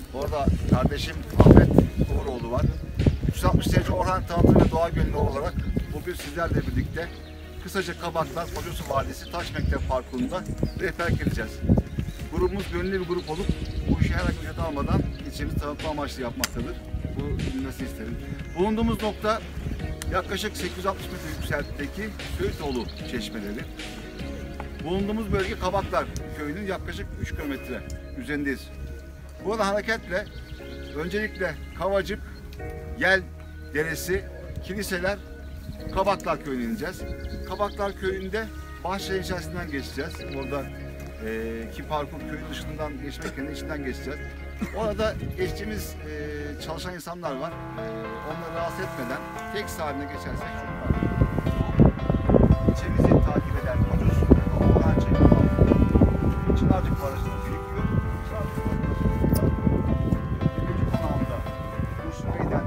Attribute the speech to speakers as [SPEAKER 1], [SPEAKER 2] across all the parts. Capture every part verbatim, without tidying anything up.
[SPEAKER 1] Orada kardeşim Ahmet Uğuroğlu var. üç yüz altmış derece Orhan tanıtım ve doğa gönüllü olarak bugün sizlerle birlikte kısaca Kabaklar Kocasu Vadisi Taş Mektep Parkı'nda rehberlik edeceğiz. Grubumuz gönüllü bir grup olup bu işi herhangi ücret almadan ilçemizi tanıtma amaçlı yapmaktadır. Bu bilmesi isterim. Bulunduğumuz nokta yaklaşık sekiz yüz altmış metre yükseklikteki Söğütoğlu çeşmeleri. Bulunduğumuz bölge Kabaklar köyünün yaklaşık üç kilometre üzerindeyiz. Burada hareketle öncelikle Kavacık, Yel Deresi, Kiliseler, Kabaklar köyüne ineceğiz. Kabaklar köyünde bahçelerin içerisinden geçeceğiz. Orada e, ki parkur köyün dışından geçmek yerine içinden geçeceğiz. Orada geçtiğimiz e, çalışan insanlar var. E, onları rahatsız etmeden tek saatine geçersek çok var. İlçemizi takip eden Kocasu, Orhan Çelik, Çınarcık Barajı'nda birikiyor. Çınarcık Barajı'nda Gülücük Konağı'nda Dursun Bey'den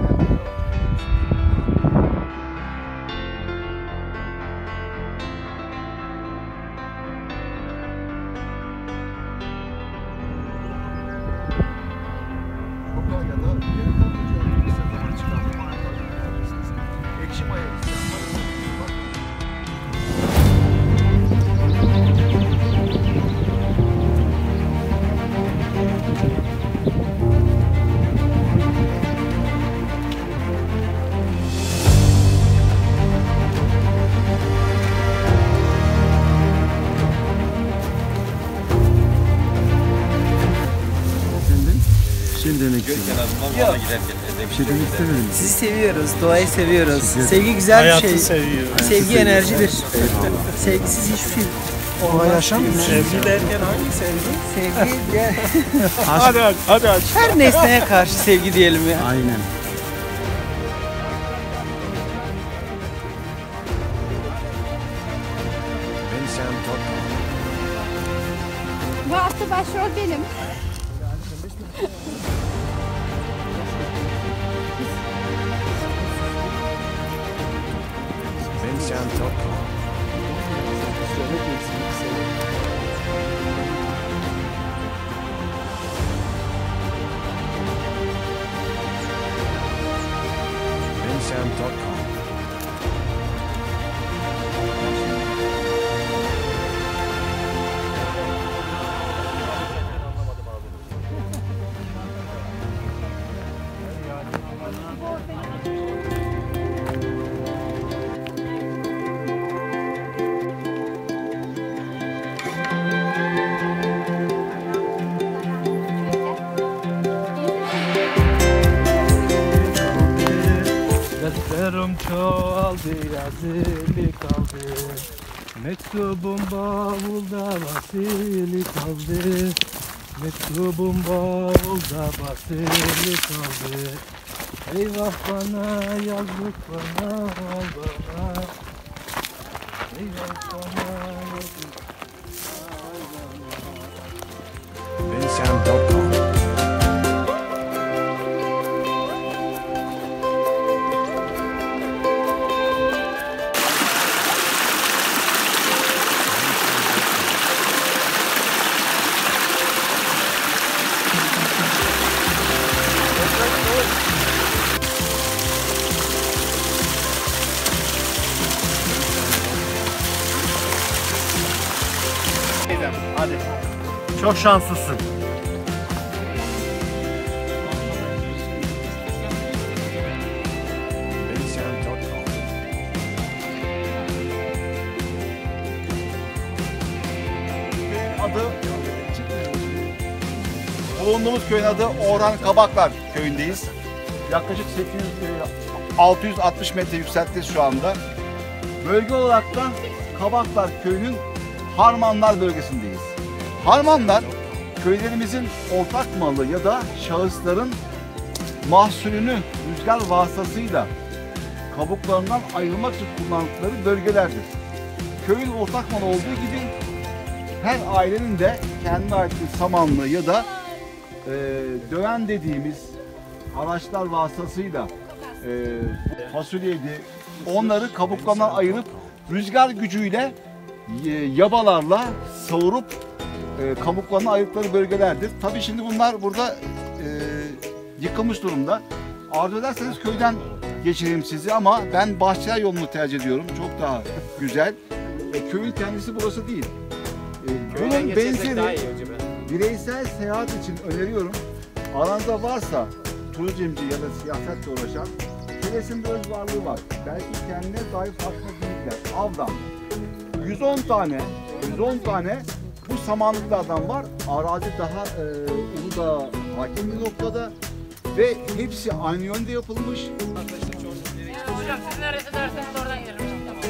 [SPEAKER 2] Şimdi demek istedim.
[SPEAKER 3] Yok.
[SPEAKER 2] Bir şey demek istemedim.
[SPEAKER 3] Sizi seviyoruz, doğayı seviyoruz. Sevgi güzel bir şey.
[SPEAKER 4] Seviyoruz.
[SPEAKER 3] Sevgi enerjidir. Sevgisiz hiçbir şey olmaz.
[SPEAKER 2] yaşamıyor.
[SPEAKER 4] Sevgi derken hangi sevgi?
[SPEAKER 3] Sevgi ya.
[SPEAKER 4] Hadi hadi hadi aç.
[SPEAKER 3] Her nesneye karşı sevgi diyelim ya.
[SPEAKER 2] Aynen.
[SPEAKER 5] Bu hafta başrol benim.
[SPEAKER 4] Defterim çoğaldı, yazılı kaldı. Mektubum bavulda basılı kaldı. Mektubum bavulda basılı kaldı. Eyvah bana, yazık bana, bana. Eyvah bana, yazık
[SPEAKER 1] hadi. Çok şanslısın. Adı bulunduğumuz köyün adı Orhan Kabaklar köyündeyiz. Yaklaşık sekiz yüz altı yüz altmış metre yüksekteyiz şu anda. Bölge olarak da Kabaklar köyünün Harmanlar bölgesindeyiz. Harmanlar köylerimizin ortak malı ya da şahısların mahsulünü rüzgar vasıtasıyla kabuklarından ayrılmak için kullandıkları bölgelerdir. Köyün ortak malı olduğu gibi her ailenin de kendine ait bir samanlı ya da e, döven dediğimiz araçlar vasıtasıyla e, fasulyeydi, onları kabuklarından ayırıp rüzgar gücüyle e, yabalarla savurup e, kabuklarını ayırdıkları bölgelerdir. Tabii şimdi bunlar burada yıkılmış durumda. Arzu ederseniz köyden geçireyim sizi ama ben Bahçeler yolunu tercih ediyorum. Çok daha güzel. E, köyün kendisi burası değil. E, bunun benzeri bireysel seyahat için öneriyorum. Aranızda varsa turizmci ya da siyasetle uğraşan, Keles'in bir öz varlığı var. Belki kendine dair farklı bilgiler. Avdan. yüz on tane, yüz on tane bu samanlıklardan var. Arazi daha e, Uludağ'a hakim bir noktada ve hepsi aynı yönde yapılmış.
[SPEAKER 6] Hocam siz neresi derseniz oradan gelirim.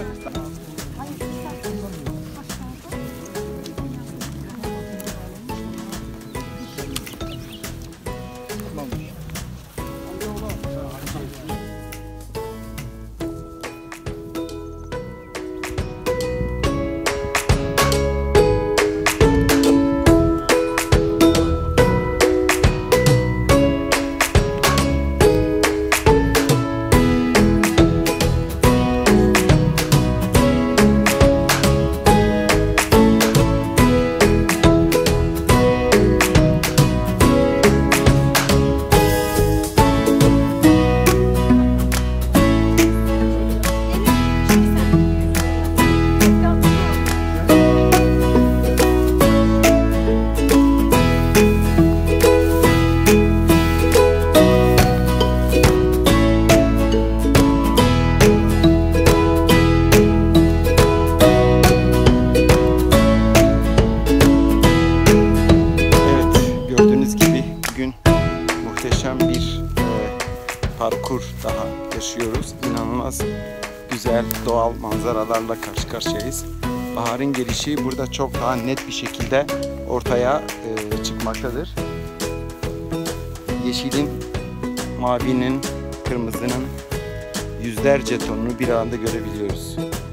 [SPEAKER 7] parkur daha yaşıyoruz. İnanılmaz güzel doğal manzaralarla karşı karşıyayız. Baharın gelişi burada çok daha net bir şekilde ortaya e, çıkmaktadır. Yeşilin, mavinin, kırmızının yüzlerce tonunu bir anda görebiliyoruz.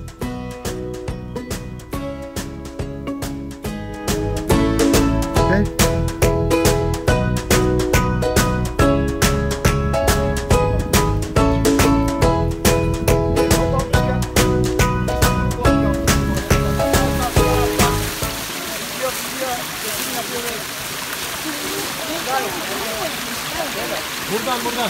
[SPEAKER 1] Evet.
[SPEAKER 4] Buradan buradan.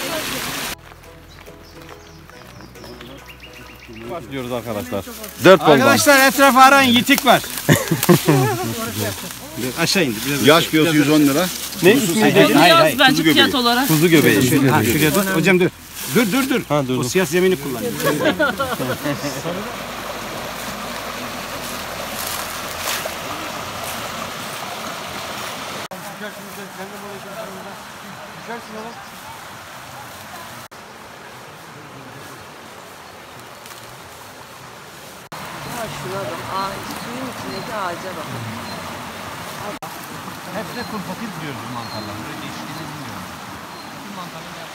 [SPEAKER 4] Başlıyoruz arkadaşlar.
[SPEAKER 2] Dört koldan.
[SPEAKER 8] Arkadaşlar etrafı arayın, yitik var. Aşağı indi.
[SPEAKER 1] Yaş kilosu yüz on lira.
[SPEAKER 2] Ne ismi?
[SPEAKER 8] Hayır, hayır, hayır.
[SPEAKER 2] Kuzu göbeği.
[SPEAKER 6] Fiyat olarak.
[SPEAKER 2] Kuzu göbeği.
[SPEAKER 8] Şuraya, ha, şuraya dur. Hocam dur. Dur dur dur.
[SPEAKER 2] Ha, dur,
[SPEAKER 8] o
[SPEAKER 2] dur.
[SPEAKER 8] siyah zemini kullan.
[SPEAKER 9] Şuna bak, ağaç, suyun içindeki ağaca bak.
[SPEAKER 8] Hepsine kurpatif diyoruz bu mantarlar. Böyle değişikliğini bilmiyorum. Bu mantarlar yap.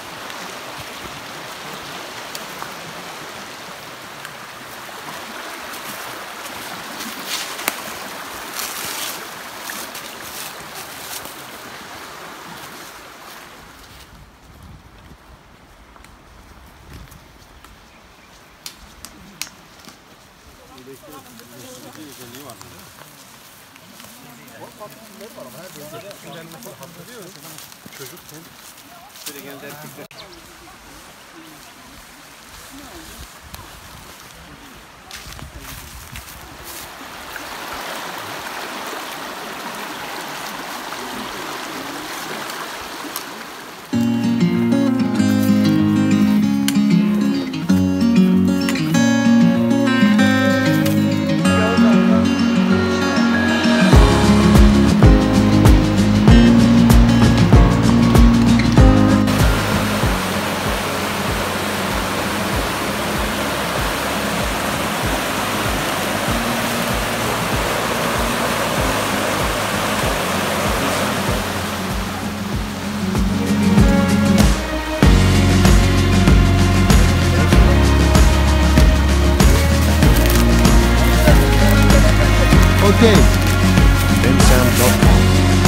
[SPEAKER 1] Okay.
[SPEAKER 2] Bensam dot com.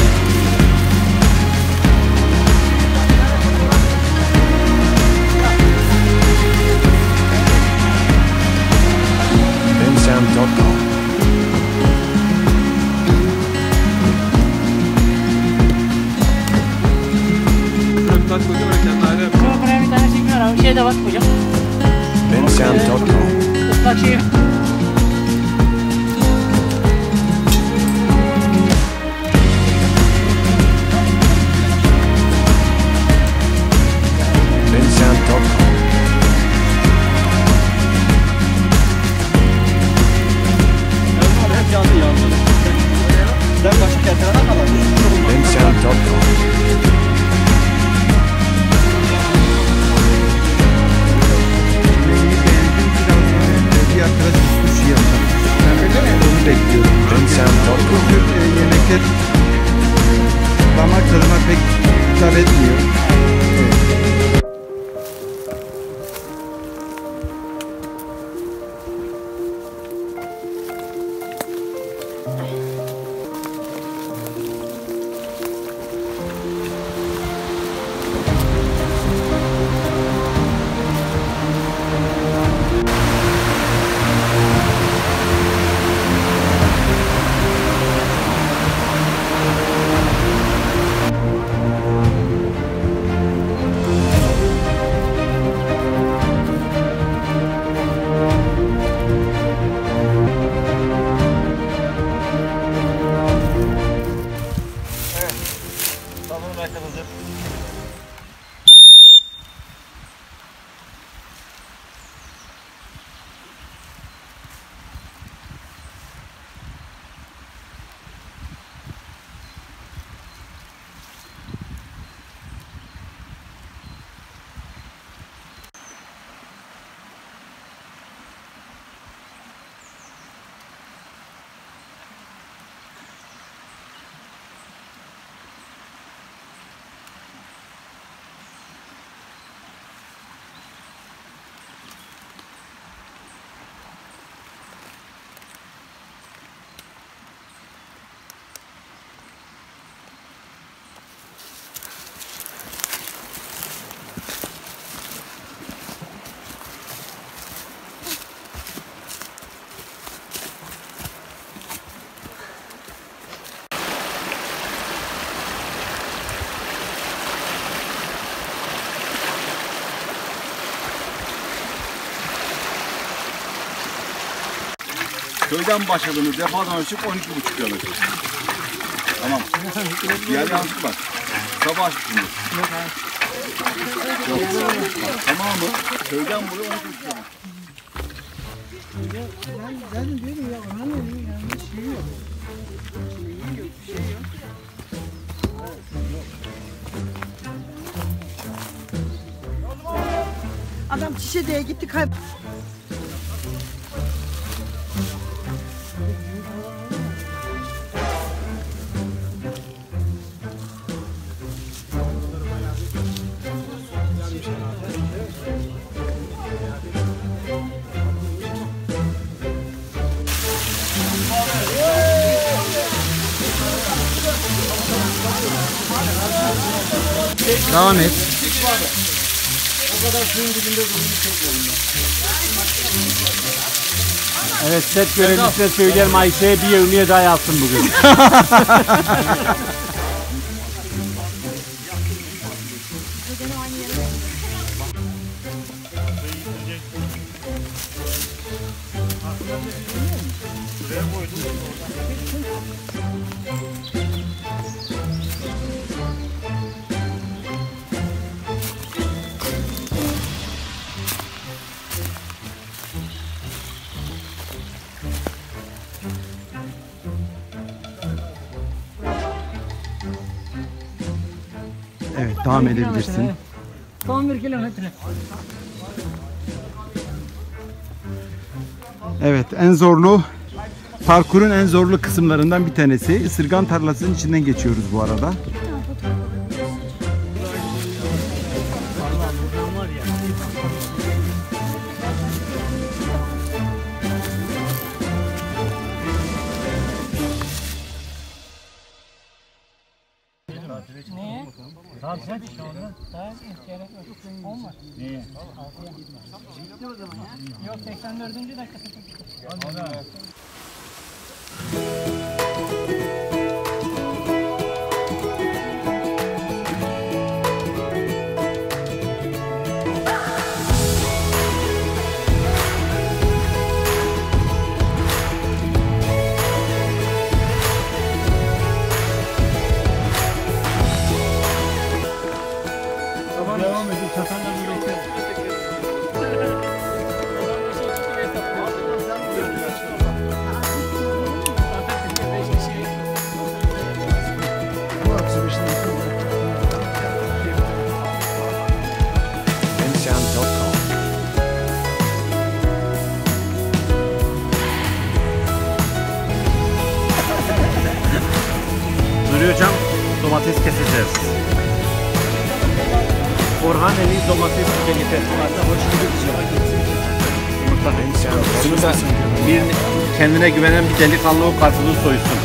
[SPEAKER 2] Bensam dot com.
[SPEAKER 6] ıslak hocam.
[SPEAKER 2] bensound dot com.
[SPEAKER 6] Islak şey.
[SPEAKER 2] bensound dot com. bensound dot com.
[SPEAKER 10] Bir arkadaş sushi yapacak. Onu bekliyorum.
[SPEAKER 2] bensound dot com.
[SPEAKER 10] Bu tür e, yemekler damak tadıma pek hitap etmiyor. Evet.
[SPEAKER 1] Tamam, merkez hazır. Köyden başladığımız defadan ölçüp on iki buçuk kilometre. Tamam. Diğer yanlışlık var. Sabah açmışsınız. Yok. Bak, tamamı köyden buraya on iki buçuk kilometre.
[SPEAKER 3] Ben diyorum ya, ona ne yani şey yok. Şey yok. Adam Çişe'de gitti kayb...
[SPEAKER 10] Devam et.
[SPEAKER 4] Evet, set görevlisine söyleyelim Ayşe'ye bir yevmiye daha yapsın bugün.
[SPEAKER 10] Evet, devam edebilirsin.
[SPEAKER 3] Son bir kilometre.
[SPEAKER 10] Evet, en zorlu parkurun en zorlu kısımlarından bir tanesi. Isırgan tarlasının içinden geçiyoruz bu arada.
[SPEAKER 6] Neye? Tamam sen şu anda. Daha gerek yok. Olmaz. Neye? Bitti o zaman ya. Yok seksen dördüncü dakika.
[SPEAKER 8] domates keseceğiz. Orhan en iyi domates biberi festivalde hoş bulduk. Yumurta. Şunu da bir kendine güvenen bir delikanlı o karpuzu soysun.